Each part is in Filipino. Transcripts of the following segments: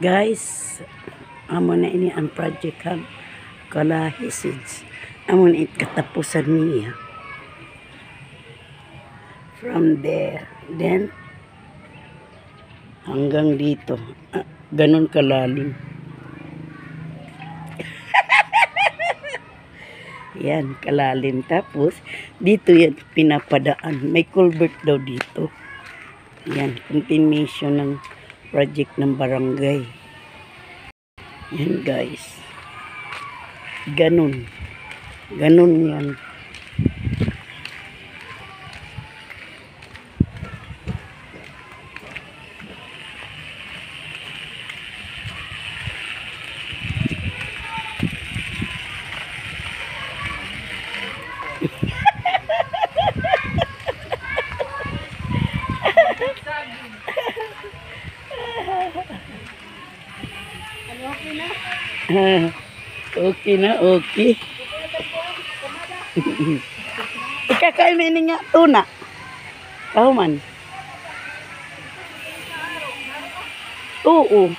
Guys, amo na ini ang project kang Kalahisid's. Amo na katapusan niya. From there, then hanggang dito. Ganun kalalim. Yan, kalalim. Tapos, dito yan pinapadaan. May culvert daw dito. Yan, continuation ng project ng barangay. Yan guys. Ganun. Ganun yan. Okay na, okay. Ikakain na nga tuna. Kauman. Oo.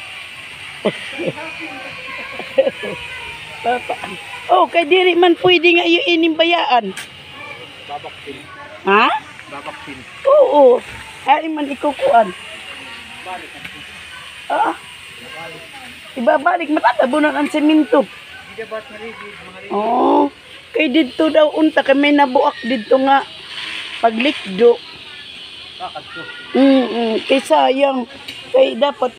Papa. Oh, kay diri man pwede nga yung inimbayaan. Babaksin. Ha? Babaksin. Oo. Ay man ikukuan. Balik. Ah. Ibabalik matatabunan ang semento. Hindi ba marigid mga rigid? Oh, kay dito daw unta kay may nabuak dito nga paglikdo. Bakit to? Kay sayang kay dapat